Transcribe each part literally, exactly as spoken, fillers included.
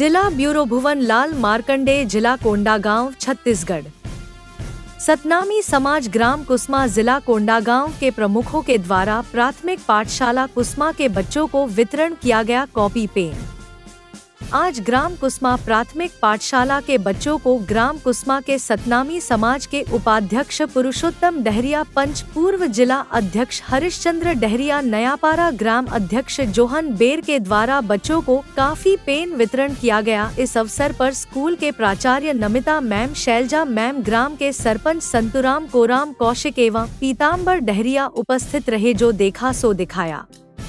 जिला ब्यूरो भुवन लाल मार्कंडेय, जिला कोंडागांव, छत्तीसगढ़। सतनामी समाज ग्राम कुसमा जिला कोंडागांव के प्रमुखों के द्वारा प्राथमिक पाठशाला कुसमा के बच्चों को वितरण किया गया कॉपी पेन। आज ग्राम कुसमा प्राथमिक पाठशाला के बच्चों को ग्राम कुसमा के सतनामी समाज के उपाध्यक्ष पुरुषोत्तम डहरिया, पंच पूर्व जिला अध्यक्ष हरिश्चंद्र डहरिया, नयापारा ग्राम अध्यक्ष जोहन बेर के द्वारा बच्चों को काफी पेन वितरण किया गया। इस अवसर पर स्कूल के प्राचार्य नमिता मैम, शैलजा मैम, ग्राम के सरपंच संतुराम कोराम कौशिक एवं पीताम्बर डहरिया उपस्थित रहे। जो देखा सो दिखाया।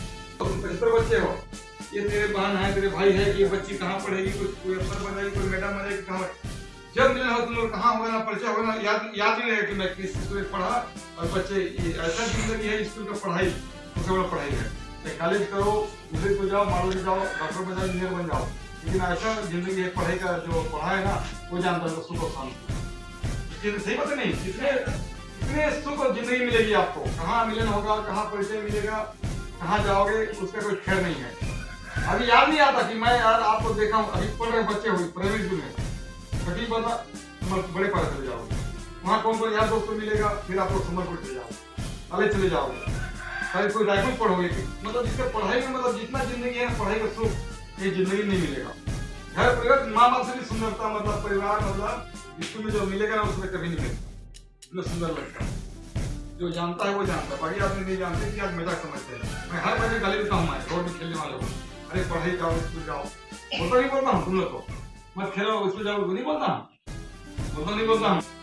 ये तेरे बहन है, तेरे भाई है, ये बच्ची कहाँ पढ़ेगी, कोई अफसर बनेगी, कोई मैडम बनेगी, कहाँ जब मिलना हो तुम लोग कहाँ होगा ना, परिचय होगा ना, याद याद नहीं रहेगा कि मैं किस स्कूल में पढ़ा। और बच्चे ऐसा जिंदगी है स्कूल का पढ़ाई, सबसे बड़ा पढ़ाई है। कॉलेज करो, दूसरे को जाओ, मारो जाओ, डॉक्टर बन जाओ, इंजीनियर बन जाओ, लेकिन ऐसा जिंदगी है पढ़ाई का जो पढ़ा है ना, वो जानता है सुख और शांति। सही बात नहीं, कितने कितने सुख और जिंदगी मिलेगी आपको, कहाँ मिलन होगा, कहाँ परिचय मिलेगा, कहाँ जाओगे, उसका कोई खैर नहीं है। अभी याद नहीं आता कि मैं यार आपको देखा हूँ, अभी पढ़ रहे बच्चे हुई प्राइवेट स्कूल में, तकलीफ बता बड़े पारा चले जाओगे, वहाँ कौन कौन यार दोस्तों मिलेगा, फिर आप लोग सुमरपुर चले जाओगे, अलग चले जाओगे, फिर कोई रायपुर पढ़ोगे। मतलब इसके पढ़ाई में मतलब जितना जिंदगी है पढ़ाई का सुख ये जिंदगी नहीं मिलेगा। घर परिवार माँ बाप से भी सुंदरता, मतलब परिवार मतलब स्कूल में जो मिलेगा ना उसमें कभी नहीं मिलेगा। इतना सुंदर लगता है, जो जानता है वो जानता है, बाकी आदमी नहीं जानते कि आज मजाक समझते हैं। मैं हर बच्चे गाली देता हूँ, मैं रोड में खेलने वाले को, अरे पढ़ाई जाओ, स्कूल जाओ, बोलता नहीं बोलता हूँ तुम लोग को, मत खेलो, स्कूल जाओ, नहीं बोलता हूँ, बोलता नहीं बोलता हूँ।